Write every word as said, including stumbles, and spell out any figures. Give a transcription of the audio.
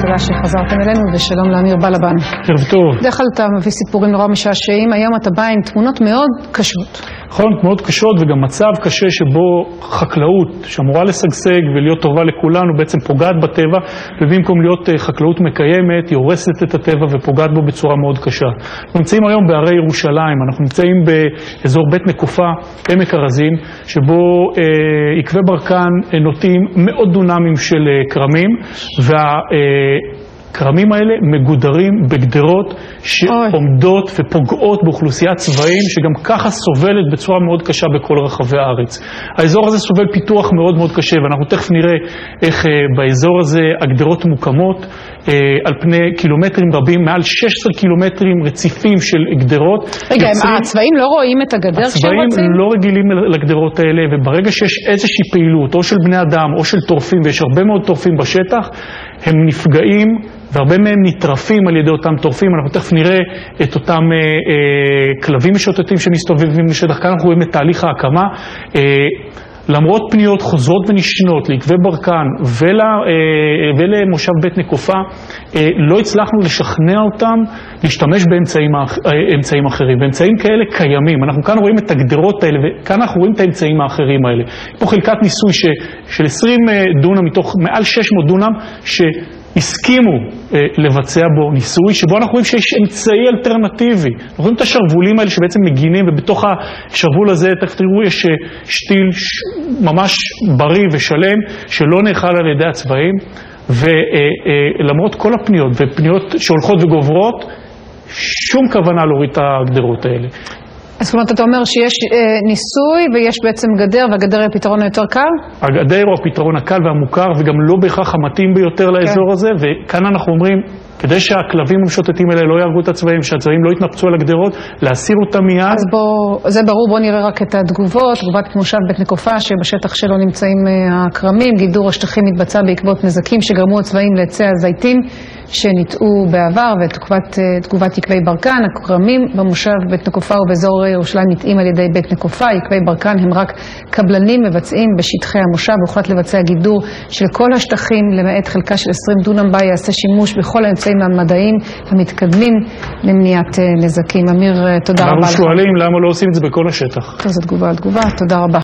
תודה שחזרתם אלינו, ושלום לאמיר בלבן. ערב טוב. בדרך כלל אתה מביא סיפורים נורא משעשעים, היום אתה בא עם תמונות מאוד קשות. נכון, תמונות קשות וגם מצב קשה שבו חקלאות שאמורה לשגשג ולהיות טובה לכולנו בעצם פוגעת בטבע, ובמקום להיות חקלאות מקיימת היא הורסת את הטבע ופוגעת בו בצורה מאוד קשה. אנחנו נמצאים היום בערי ירושלים, אנחנו נמצאים באזור בית נקופה, עמק ארזים, שבו אה, עקבי ברקן נוטים מאות דונמים של אה, קרמים, וה... אה, הקרמים האלה מגודרים בגדרות שעומדות ופוגעות באוכלוסיית צבעים שגם ככה סובלת בצורה מאוד קשה בכל רחבי הארץ. האזור הזה סובל פיתוח מאוד מאוד קשה, ואנחנו תכף נראה איך באזור הזה הגדרות מוקמות על פני קילומטרים רבים, מעל שש עשרה קילומטרים רציפים של גדרות. רגע, יוצרים... הצבעים לא רואים את הגדר כשהם רוצים? הצבעים לא רגילים לגדרות האלה, וברגע שיש איזושהי פעילות, או של בני אדם או של טורפים, ויש הרבה מאוד טורפים בשטח, הם נפגעים, והרבה מהם נטרפים על ידי אותם טורפים. אנחנו תכף נראה את אותם אה, אה, כלבים משוטטים שמסתובבים בשטח. כאן אנחנו רואים את תהליך ההקמה. אה, למרות פניות חוזרות ונשנות לעקבי ברקן ול, אה, ולמושב בית נקופה, אה, לא הצלחנו לשכנע אותם להשתמש באמצעים אה, אחרים. באמצעים כאלה קיימים. אנחנו כאן רואים את הגדרות האלה, וכאן אנחנו רואים את האמצעים האחרים האלה. פה חלקת ניסוי ש, של עשרים דונם מתוך מעל שש מאות דונם, ש... הסכימו אה, לבצע בו ניסוי, שבו אנחנו רואים שיש אמצעי אלטרנטיבי. אנחנו רואים את השרבולים האלה שבעצם מגינים, ובתוך השרבול הזה, תכף תראו, יש שתיל ש... ממש בריא ושלם, שלא נאכל על ידי הצבעים, ולמרות אה, אה, כל הפניות, ופניות שהולכות וגוברות, שום כוונה להוריד את הגדרות האלה. אז זאת אומרת, אתה אומר שיש אה, ניסוי ויש בעצם גדר, והגדר היא הפתרון היותר קל? הגדר הוא הפתרון הקל והמוכר, וגם לא בהכרח המתאים ביותר לאזור כן. הזה, וכאן אנחנו אומרים, כדי שהכלבים המשוטטים האלה לא יהרגו את הצבעים, שהצבעים לא יתנפצו על הגדרות, להסיר אותם מיד. אז בוא, זה ברור, בוא נראה רק את התגובות. תגובת מושב בית נקופה, שבשטח שלו נמצאים הקרמים, גידור השטחים מתבצע בעקבות נזקים שגרמו הצבעים לעצי הזיתים שניטעו בעבר, ותגובת עקבי ברקן, הקרמים במושב בית נקופה ובאזור ירושלים נטעים על ידי בית נקופה. עקבי ברקן הם רק קבלנים מבצעים בשטחי המושב, והוחלט לבצע גידור של כל השטחים, למעט חלקה של עשרים דונם בה יעשה שימוש בכל האמצעים המדעיים המתקדמים למניעת נזקים. אמיר, תודה רבה לך. אנחנו שואלים למה לא עושים את זה בכל השטח. טוב, זו תגובה על תגובה, תודה רבה.